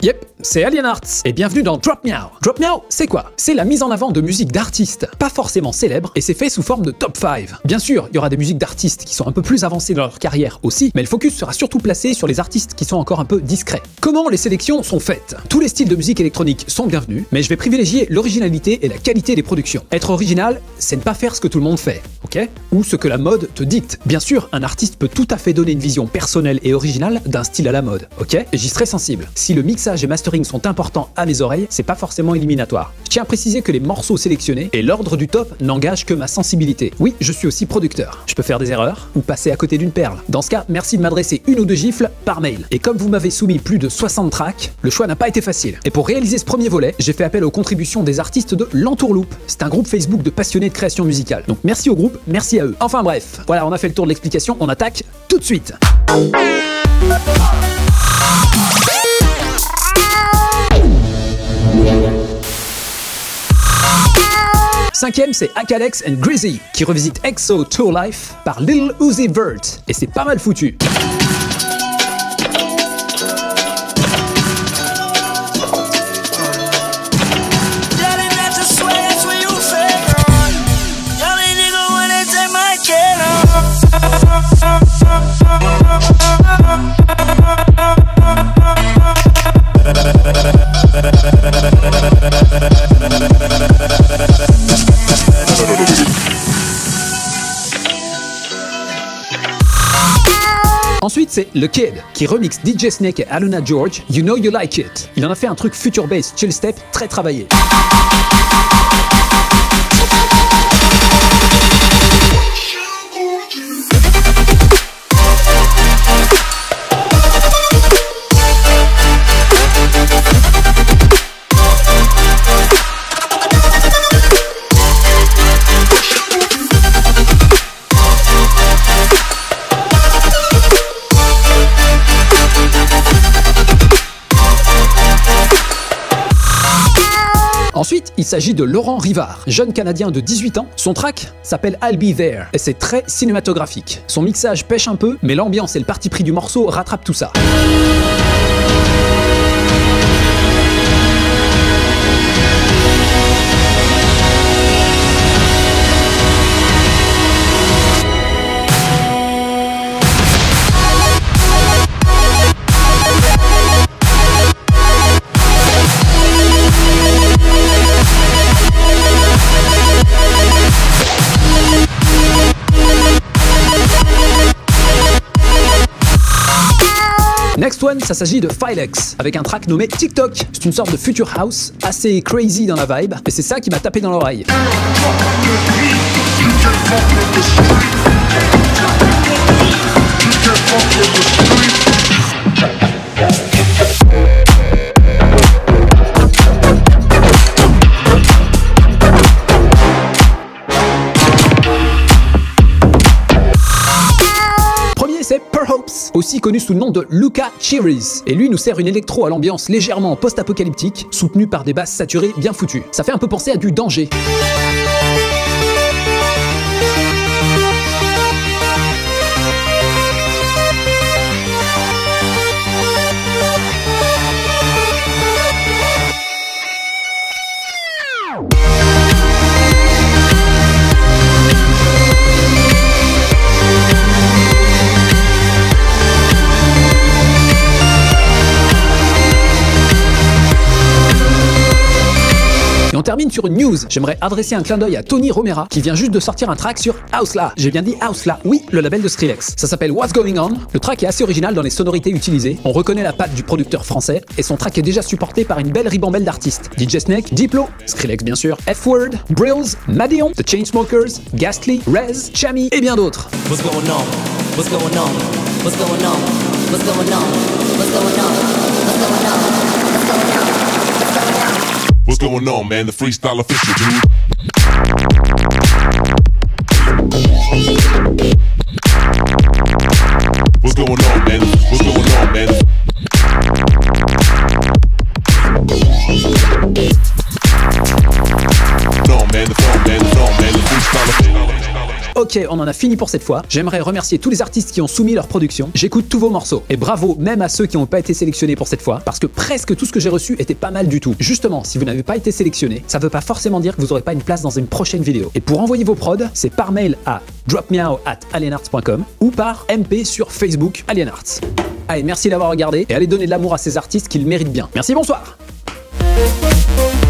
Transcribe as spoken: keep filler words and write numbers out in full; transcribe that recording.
Yep, c'est Alienarts et bienvenue dans Drop Meow. Drop Meow, c'est quoi? C'est la mise en avant de musique d'artistes, pas forcément célèbres, et c'est fait sous forme de top cinq. Bien sûr, il y aura des musiques d'artistes qui sont un peu plus avancées dans leur carrière aussi, mais le focus sera surtout placé sur les artistes qui sont encore un peu discrets. Comment les sélections sont faites? Tous les styles de musique électronique sont bienvenus, mais je vais privilégier l'originalité et la qualité des productions. Être original, c'est ne pas faire ce que tout le monde fait, ok? Ou ce que la mode te dicte. Bien sûr, un artiste peut tout à fait donner une vision personnelle et originale d'un style à la mode, ok? Et j'y serai sensible. Si le mixage et mastering sont importants à mes oreilles, c'est pas forcément éliminatoire. Je tiens à préciser que les morceaux sélectionnés et l'ordre du top n'engagent que ma sensibilité. Oui, je suis aussi producteur. Je peux faire des erreurs ou passer à côté d'une perle. Dans ce cas, merci de m'adresser une ou deux gifles par mail. Et comme vous m'avez soumis plus de soixante tracks, le choix n'a pas été facile. Et pour réaliser ce premier volet, j'ai fait appel aux contributions des artistes de l'Entourloupe. C'est un groupe Facebook de passionnés de création musicale. Donc merci au groupe, merci à eux. Enfin bref, voilà, on a fait le tour de l'explication, on attaque tout de suite. Cinquième, c'est Akalex and Grizzy, qui revisite Exo Tour Life par Lil Uzi Vert, et c'est pas mal foutu. Ensuite, c'est Le Kid, qui remix D J Snake et Aluna George, You Know You Like It. Il en a fait un truc future bass chill step très travaillé. Ensuite, il s'agit de Laurent Rivard, jeune Canadien de dix-huit ans. Son track s'appelle I'll Be There et c'est très cinématographique. Son mixage pêche un peu, mais l'ambiance et le parti pris du morceau rattrapent tout ça. Next one, ça s'agit de Filex, avec un track nommé TikTok. C'est une sorte de future house, assez crazy dans la vibe, et c'est ça qui m'a tapé dans l'oreille. C'est Perhaps, aussi connu sous le nom de Luca Cherries. Et lui nous sert une électro à l'ambiance légèrement post-apocalyptique, soutenue par des basses saturées bien foutues. Ça fait un peu penser à du Danger. Et on termine sur une news. J'aimerais adresser un clin d'œil à Tony Romera qui vient juste de sortir un track sur Housela. J'ai bien dit Housela, oui, le label de Skrillex. Ça s'appelle What's Going On. Le track est assez original dans les sonorités utilisées. On reconnaît la patte du producteur français et son track est déjà supporté par une belle ribambelle d'artistes. D J Snake, Diplo, Skrillex bien sûr, F-Word, Brills, Madeon, The Chainsmokers, Ghastly, Rez, Chami et bien d'autres. What's going on? What's going on? What's going on? What's going on? What's going on? What's going on? What's going on? What's going on, man? The freestyle official, dude. What's going on, man? What's going on, man? No, man, the phone, man, the phone, man, the freestyle official. Ok, Ok, on en a fini pour cette fois. J'aimerais remercier tous les artistes qui ont soumis leur production. J'écoute tous vos morceaux. Et bravo même à ceux qui n'ont pas été sélectionnés pour cette fois, parce que presque tout ce que j'ai reçu était pas mal du tout. Justement, si vous n'avez pas été sélectionné, ça veut pas forcément dire que vous n'aurez pas une place dans une prochaine vidéo. Et pour envoyer vos prods, c'est par mail à dropmeow at alienarts point com ou par M P sur Facebook Alienarts. Allez, merci d'avoir regardé et allez donner de l'amour à ces artistes qui le méritent bien. Merci, bonsoir.